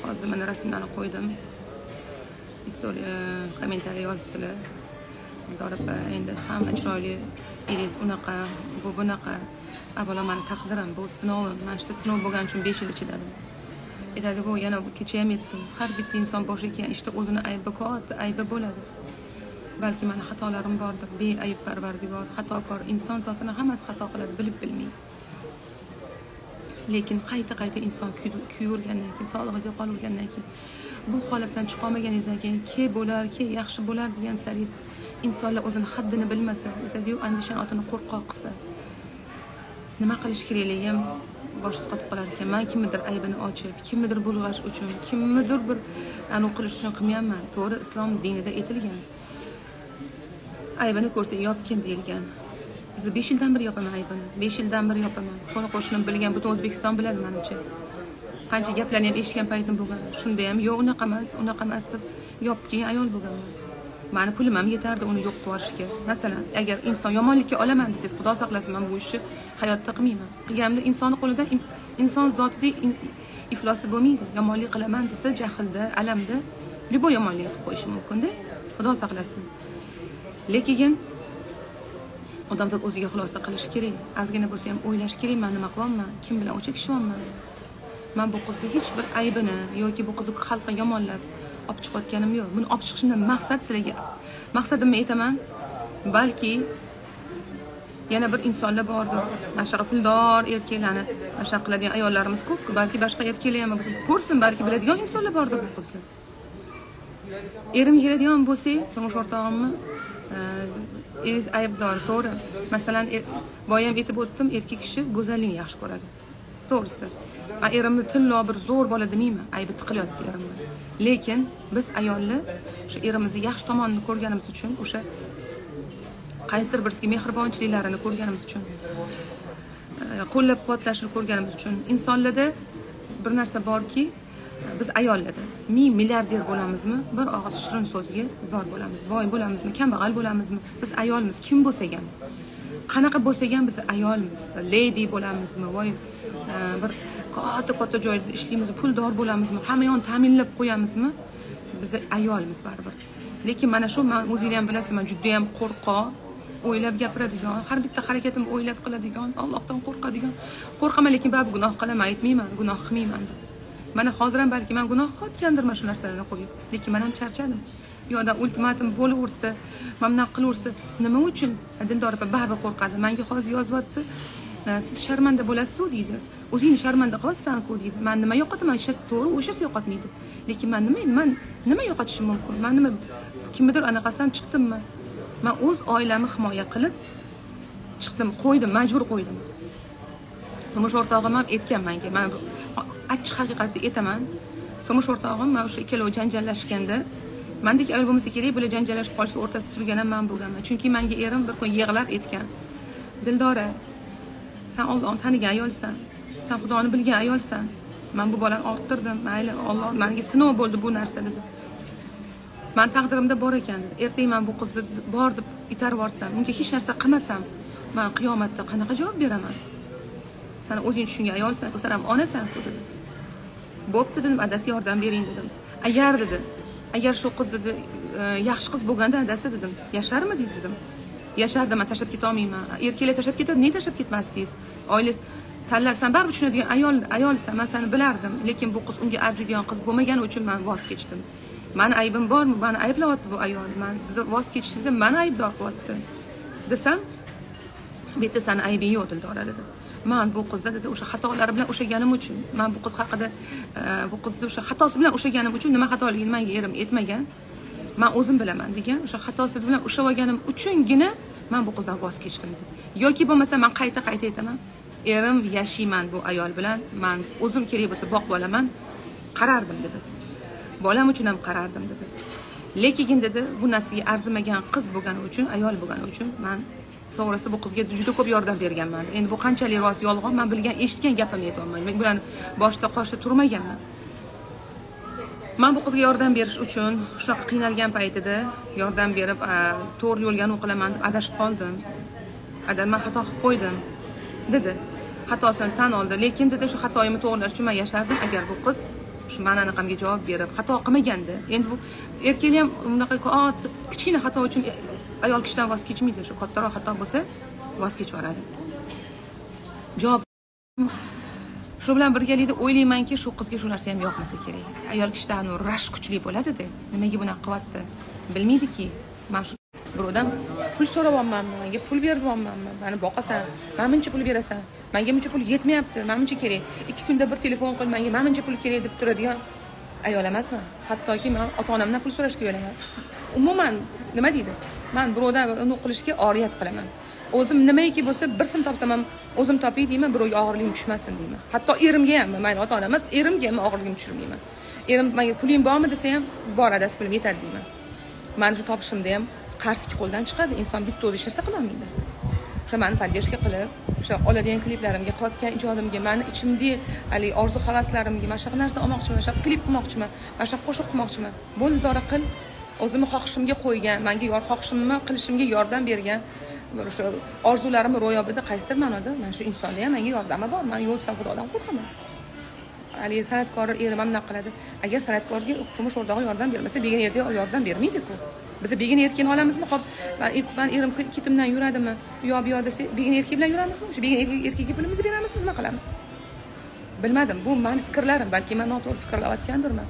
hozir mana rasmlarni qo'ydim. Istoriya kommentariy yozdilar. Dorapa endi hamma chiroyli, eringiz unaqa, bu bunaqa. Avvalo meni taqdirim, bu sinovim. Mana shu sinov bo'lgani uchun 5 yil chidadim. Aytadi-ku, yana kecha ham aytdim. Har bitta inson boshiga kelgan ishda o'zini aybi katta, aybi bo'ladi. Balki meni xatolarim bordir. Beayb Parvardigor, xatokor inson zotini hammasi xato qiladi, bilib bilmay. Lekin qayta inson kuyurgandan keyin, sog'lig'iga qolgandan keyin, bu holatdan chiqa olmaganingizdan keyin bo'lar, yaxshi bo'lar degan saringiz insonlar o'zini haddini bilmasa, aytadi-yu, andishan otini qo'rqoq qilsa, nima qilish kerakligini ham boshqa qotib qolar ekan. Men kimnidir aybini ochib, kimnidir bulg'ash uchun, kimnidir bir aniq qilish uchun qilmayapman. To'g'ri, islom dinida aytilgan. Aybini ko'rsa yopgin deyilgan. Biz 5 yildan beri yopaman aybini. 5 yildan beri yopaman. Qo'ni qo'shnim bilgan, butun O'zbekiston biladi menimcha. Qancha gaplarni ham eshitgan paytim bo'lgan. Shunda ham yo'q, unaqa emas deb yopgan ayol bo'lganman. Meni pulim ham yetardi uni yo'q qilib yuborishga. Masalan, agar inson yomonlikka olaman desangiz, Xudo saqlasin, men bu ishni hayotda qilmayman. Qilganimda insonni qo'lida inson zotidek iflosi bo'lmaydi. Yomonlik qilaman desa, jahlda, alamda libo yomonlik qilib qo'yishi mumkin-da. Xudo saqlasin. Lekin odamzod o'ziga xulosa qilish kerak. Ozgina bo'lsa ham o'ylash kerak, men nima qilyapman, kim bilan o'cha kishiman. Men bu qizni hech bir aybini yoki bu qizni xalqqa yomonlab olib chiqayotganim yo'q. Buni olib chiqishimdan maqsad sizlarga maqsadimni aytaman. Balki yana bir insonlar bordir. Mana shunaqa puldor erkaklarni nasha qiladigan ayollarimiz ko'p. Balki boshqa erkaklar ham ko'rsin, balki biladigan insonlar bordir bu qizni. Erimga keladigan bo'lsak, turmush o'rtog'imni eringiz aybdor, to'g'ri. Masalan, boyam aytib o'tdim, erkak kishi go'zallikni yaxshi ko'radi. To'g'risi. Men erimni tillo bir zo'r bola demayman, aybi tiqilyapti erimni. Lekin biz ayollar o'sha erimizni yaxshi tomonini ko'rganimiz uchun, o'sha qaysidir birisiga mehribonchiliklarini ko'rganimiz uchun, qo'llab-quvvatlashini ko'rganimiz uchun insonlarda bir narsa borki, biz ayollarda 1000 milliarder bo'lamizmi, bir og'iz shirin so'zga zor bo'lamiz. Boy bo'lamizmi, kambag'al bo'lamizmi, biz ayolmiz, kim bo'lsa ham. Qanaqa bo'lsa ham biz ayolmiz. Lady bo'lamizmi, voy bir katta joyda ishlaymiz, puldor bo'lamizmi, hamma yo'ni ta'minlab qo'yamizmi? Biz ayolmiz baribir. Lekin mana shu, men o'zingiz ham bilasizlar, men juda ham qo'rqoq, o'ylab gapiradigan, har bitta harakatimni o'ylab qiladigan, Allohdan qo'rqadigan. Qo'rqaman, lekin baribir gunoh qilaman, aytmayman, gunoh qilmayman. Mana hozir ham balki men gunoh qilgandirman shu narsalarni qo'yib. Lekin men ham charchadim. Yo'da ultimatum bo'laversa, mamnun qilaversa, nima uchun? Dildor opa baribir qo'rqadi. Menga hozir yozyapti. Siz sharmanda bo'lasiz-ku deydi. O'zingni sharmanda qilasan-ku deydi. Men nima yo'qotaman, ishasi to'g'ri, o'shasi yo'qotmaydi. Lekin men nima yo'qotishim mumkin? Men nima kimnidir anaqasidan chiqdimmi? Men o'z oilamni himoya qilib chiqdim, qo'ydim, majbur qo'ydim. Turmush o'rtog'im ham aytgan menga. Men achchiq haqiqatni aytaman. Turmush o'rtog'im men o'sha ikkalovi janjallashganda, mendek ayol bo'lmasa kerak, bular janjallashib qolishsa o'rtasida turgan ham men bo'lganman. Chunki menga erim bir kun yig'lab aytgan. Dildora, sen Allohni tanigan ayolsan. Sen Xudoni bilgan ayolsan. Men bu bolani orttirdim. Mayli, Alloh menga sinov bo'ldi bu narsa dedi. Men taqdirimda bor ekan dedi. Ertaga men bu qizni bor deb itarib yuborsam, unga hech narsa qilmasam, men qiyomatda qanaqa javob beraman? Sen o'zing tushungan ayolsan, sen ham onasan-ku dedi. Bo'pti dedim, adasi yordam bering dedim. Agar shu qiz dedi, yaxshi qiz bo'lganda adasi dedim, yasharmi deysiz dedim. Yashardi, men tashlab keta olmayman. Erkaklar tashlab ketadi, nega tashlab ketmasdingiz? Oilangiz tanlarsan, baribir tushunadigan ayolsan, men seni bilardim, lekin bu qiz unga arziydigan qiz bo'lmagani uchun men voz kechdim. Meni aybim bormi? Meni ayblayapti bu ayol. Men sizni voz kechishingizni meni aybdor qilyapti. Desam, bu yerda seni aybing yo'q, Dildora dedi. Men bu qizda dedi, o'sha xatolari bilan o'shaganim uchun, men bu qiz haqida bu qizni o'sha xatosi bilan o'shaganim uchun nima xatoligini menga erim aytmagan. Men o'zim bilaman degan, o'sha xatosi bilan o'sha olganim uchungina men bu qizdan voz kechdim dedi. Yoki bo'lmasa men qayta aytaman. Erim yashayman bu ayol bilan, men o'zim kerak bo'lsa boqib olaman, qarardim dedi. Bolam uchun ham qarardim dedi. Lekin dedi, bu narsaga arzimagan qiz bo'lgani uchun, ayol bo'lgani uchun men to'g'risi bu qizga juda ko'p yordam berganman. Endi bu qanchalik rost yolg'on, men bilgan, eshitgan gapimni aytayapman. Men bilan boshda qoshda turmaganman. Men bu qizga yordam berish uchun shunaqa qiynalgan paytida yordam berib, to'g'ri yo'lga qilaman deb adashib qoldim. Men xato qilib qo'ydim dedi. Xatosini tan oldi, lekin dedi, shu xatoyimni to'g'rilash uchun men yashardim. Agar bu qiz shu mani anaqamga javob berib xato qilmaganda, endi bu erkaklar ham bunaqa kichkina xato uchun ayol kishidan voz kechmaydi. Shu kattaroq xato bo'lsa voz kechib yuboradi. Javob shu bilan birgalikda o'ylaymanki, shu qizga shu narsa ham yoqmasa kerak. Ayol kishida rash kuchli bo'ladi-da. Nimaga bunaqa qilyapti? Bilmaydiki. Men shu birovdan pul so'rayapmanmi, menga pul beryapmanmi, meni boqasan, men buncha pul berasan, menga buncha pul yetmayapti, men buncha kerak. 2 kunda bir telefon qil, menga men buncha pul kerak deb turadigan ayol emasman. Hattoki men ota-onamdan pul so'rashga yo'laman. Umuman nima deydi? Men birovdan uni qilishga oriyat qilaman. O'zim nimaiki bo'lsa bir sim topsam ham o'zim topay deyman, birovga og'irligim tushmasin deyman. Hatto erimga ham, men ota-onam emas, erimga ham og'irligim tushirmayman. Erim menga puling bormi desa ham, bor adasi pulim yetadi deyman. Men shu topishimda ham qarski qo'ldan chiqadi. Inson bitta o'zi ishlasa qilolmaydi. O'sha meni podдержка qilib, o'sha oladigan kliplarimga, qilayotgan ijodimga, meni ichimda hali orzu havaslarimga, mana shu narsa olmoqchiman, mana shu klip qilmoqchiman, mana shu qo'shiq qilmoqchiman. Bo'ldi, dora qil. O'zimni xohishimga qo'ygan, menga xohishimni qilishimga yordam bergan, o'sha orzularimni ro'yobida qaysidir ma'noda mana shu insonda ham menga yordami bor. Men yo'l desam Xudodan qo'rqaman. Hali san'atkor erim ham nima qiladi? Agar san'atkorga turmush o'rtog'i yordam bermasa, begon erga yordam bermaydi-ku. Biz begon erkakni olamizmi? Xo'p, men erim ketimdan yuradimi? Yo bu yoqda begon erkak bilan yuramizmi? Shu begon erkakga pulimizni beramizmi? Nima qilamiz? Bilmadim. Bu meni fikrlarim, balki men noto'g'ri fikrlayotgandirman.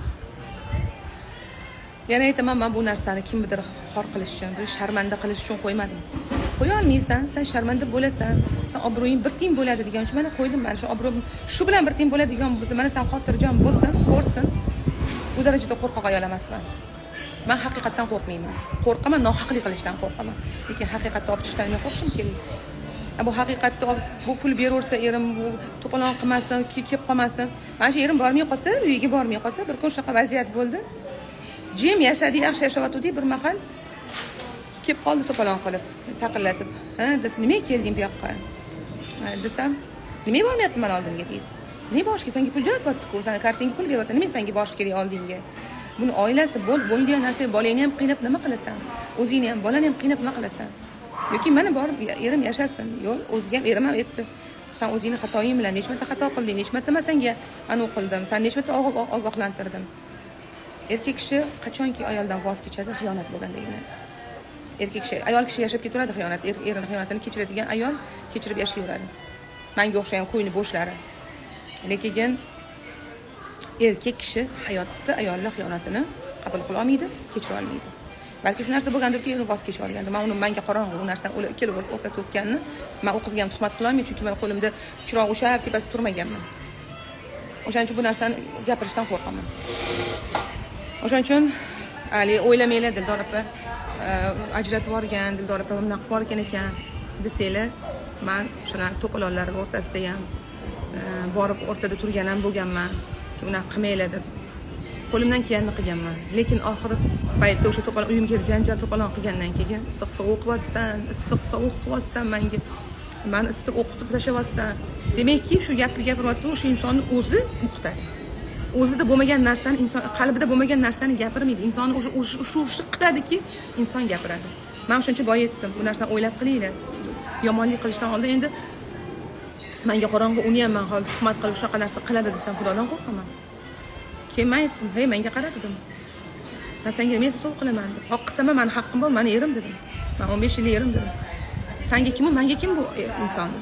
Yana aytaman, men bu narsani kimnidir xor qilish uchun, sharmanda qilish uchun qo'ymadim. Qo'ya olmaysan, sen sharmanda bo'lasan, sen obro'ying bir tiyin bo'ladi degan uchun mana qo'ydim. Mana shu obro'm shu bilan bir tiyin bo'ladigan bo'lsa, mana sen xotirjam bo'lsin, ko'rsin. Bu darajada qo'rqoq ayol emasman. Men haqiqatdan qo'rqmayman. Qo'rqaman, nohaqlik qilishdan qo'rqaman. Lekin haqiqatni olib chiqishdan men qo'rqishim kerak. Bu haqiqatda bu pul beraversa, erim bu to'polon qilmasin, kelib qolmasin. Mana shu erim bormay qolsa, uyiga bormay qolsa, bir kun shunaqa vaziyat bo'ldi. Jim yashadi, yaxshi yashayotgandik, bir mahal kelib qoldi to'polon qilib, taqillatib. Ha, desa, nimaga kelding bu yoqqa? Desam, nimaga bormayapman men oldimga deydi. Nima borishga, senga pul jo'natyapti-ku, sen kartingga pul beryapti, nimaga senga borish kerak oldingga? Buni oilasi bo'lgan narsa, bolangni ham qiynab nima qilasan? O'zingni ham, bolani ham qiynab nima qilasan? Yoki meni borib erim yashasin. Yo'q, o'ziga ham erim ham aytdi. Sen o'zingni xatoying bilan nechta xato qilding, nechta men senga anu qildim, sen nechta ogohlantirdim. Erkak kishi qachonki ayoldan voz kechadi, xiyonat bo'lgandagina. Erkak kishi, ayol kishi yashab ketaveradi xiyonat, erining xiyonatini kechiradigan ayol kechirib yashayveradi. Menga o'xshagan qo'yni bo'shlari. Lekin erkak kishi hayotda ayollar xiyonatini qabul qila olmaydi, kechira olmaydi. Balki shu narsa bo'lgandirki, uni voz kechib olgandi. Men uni menga qorong'u bu narsani kelib o'rtasida o'tganini, men u qizga ham tuhmat qila olmayman, chunki men qo'limda chiroq o'shab tepasida turmaganman. O'shaning uchun bu narsani gapirishdan qo'rqaman. O'shaning uchun hali o'ylamanglar, Dildor opa ajratib yuborgan, Dildor opa bunaqa qilib yuborgan ekan desanglar, men o'shalar to'polonlar o'rtasida ham borib o'rtada turgan ham bo'lganman. Bunaqa qilmanglar deb qo'limdan kelganini qilganman. Lekin oxiri paytda o'sha to'polon uyimga kelib janjal to'polon qilgandan keyin issiq sovuq qilyapsan menga. Meni isitib o'qitib tashlayapsan. Demakki, shu gapni gapiryapti, o'sha insonni o'zi muqtadi. O'zida bo'lmagan narsani, inson qalbida bo'lmagan narsani gapirmaydi. Insonni o'sha qiladiki, inson gapiradi. Men shuncha boy aytdim, bu narsani o'ylab qilinglar. Yomonlik qilishdan oldin endi menga qorong'u uni ham men hozir tuhmat qilib shunaqa narsa qiladi desam, Xudodan qo'rqaman. Keyin men aytdim, "Hey, menga qara" dedim. "Men senga nima so'z qilaman?" deb. "Xo'p, qilsam meni haqqim bor, meni erim" dedim. "Men 15 yillik erim" dedim. "Senga kim u, menga kim bu inson?"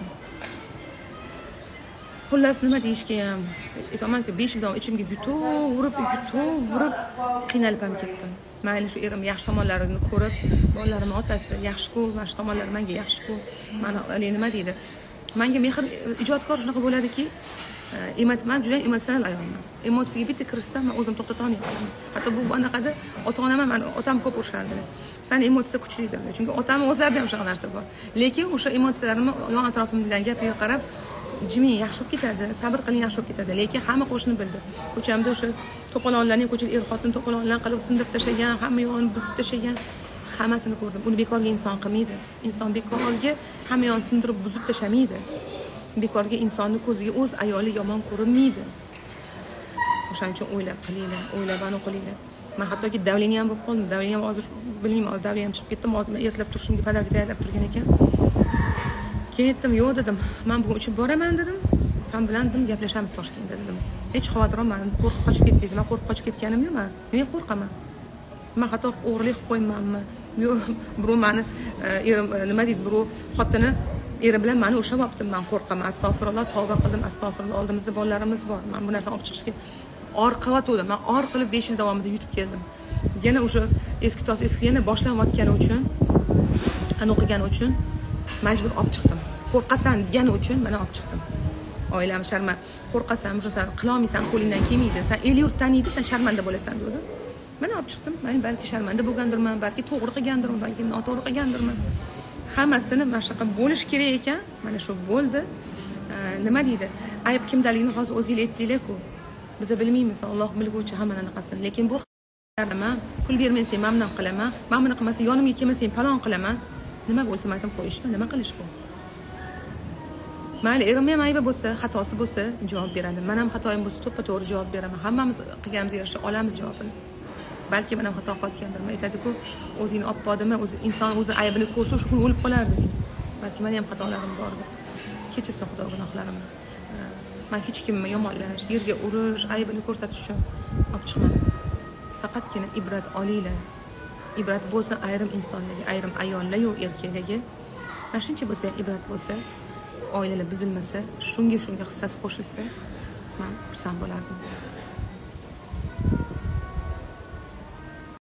Xullas nima deyishga ham aytamanki, 5 yildan ichimga yutaverib qiynalib ham ketdim. Mayli shu erim yaxshi tomonlarini ko'rib, bolalarimning otasi yaxshi-ku, mana shu tomonlari menga yaxshi-ku. Mana nima deydi? Menga mehr ijodkor shunaqa bo'ladiki, men juda emotsional ayolman. Emotsiyaga bitta kirishsam, men o'zim to'xtata olmayman. Hatto bu anaqada ota-onam ham, otam ko'p urishardilar. Sen emotsiya kuchlidir. Chunki otam o'zlarida ham shunaqa narsa bor. Lekin o'sha emotsiyalarimni yon atrofim bilan gapiga qarab, jiming yaxshi bo'lib ketadi, sabr qiling yaxshi bo'lib ketadi. Lekin hamma qo'shni bildi. Ko'chamda o'sha to'polonlarning ko'chada er-xotin to'polonlar qilib sindirib tashlagan, hamma yo'g'ini buzib tashlagan, hammasini ko'rdim. Uni bekorga inson qilmaydi. Inson bekorga hamma yo'g'ini sindirib buzib tashlamaydi. Bekorga insonni ko'ziga o'z ayoli yomon ko'rinmaydi. O'shaning uchun o'ylab qilinglar, o'ylab qilinglar. Men hattoki davleniya ham bo'lib qoldim. Davleniya ham hozir bilmayman, hozir davleniya ham chiqib ketdim. Hozir men ertalab turishimga padarga tayyorlab turgan ekan. Keyin aytdim, "Yo'q" dedim. "Men bugun uchib boraman" dedim. "Sen bilan dedim gaplashamiz Toshkentda" dedim. hech xavotir olmang, qo'rqib qochib ketdingiz. Men qo'rqib qochib ketganim yo'q. Men qo'rqaman. Men xato o'g'irlik qilib qo'ymanmi? Birov meni nima deydi, birov xotini eri bilan meni ushlab olibdi. Men qo'rqaman. Astag'firulloh, tavba qildim. Astag'firulloh, oldimizda bolalarimiz bor. Men bu narsani olib chiqishga or qilyotgandim. Men or qilib 5 yil davomida yutib keldim. Yana o'sha eski yana boshlanayotgani uchun, ana o'qigani uchun majbur olib chiqdim. Qo'rqasan degani uchun mana olib chiqdim. Oilam sharma, qo'rqasan, shu sar qila olmaysan, qo'lingdan kelmaydi. Sen el yurt taniydi, sen sharmanda bo'lasan dedi. Mana olib chiqdim. Men balki sharmanda bo'lgandirman, balki to'g'ri qilgandirman, balki noto'g'ri qilgandirman. Hammasini mana shunaqa bo'lish kerak ekan. Mana shu bo'ldi. Nima deydi? Ayb kimdaligini hozir o'zingiz aytdinglar-ku. Biz bilmaymiz, Alloh bilguvchi hamma narsani. Lekin bu pul bermasang mamnun qilaman. Men buni qilmasam yonimga kelmasang palon qilaman. Nima bu ultimatum qo'yishmi? Nima qilish bu? Mayli, erim ham aybi bo'lsa, xatosi bo'lsa javob beradi. Men ham xatoyim bo'lsa to'ppa-to'g'ri javob beraman. Hammamiz qilganimizga yarasha olamiz javobini. Balki men ham xato qilgandirman. Aytadi-ku, o'zingni olib qodimi, o'zi inson o'zi aybini ko'rsa shu kun o'lib qolardi. Balki men ham xatolarim bordi. Kechirsin Xudo gunohlarimni. Men hech kimni yomonlash, yerga urish, aybini ko'rsatish uchun olib chiqmadim. Faqatgina ibrat olinglar. Ibrat bo'lsa ayrim insonlarga, ayrim ayollar yo'q erkaklarga. Mana shuncha bo'lsa ibrat bo'lsa, oilalar buzilmasa, shunga hissasi qo'shilsa, men xursand bo'lardim.